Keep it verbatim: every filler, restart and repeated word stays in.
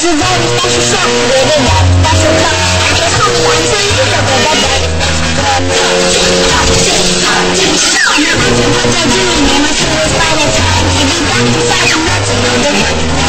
This is a very special song with a very special cup. And it's called the answer you go go go go. Now I know what they're doing, they must feel it's by the time. If you got inside, I'm not to go to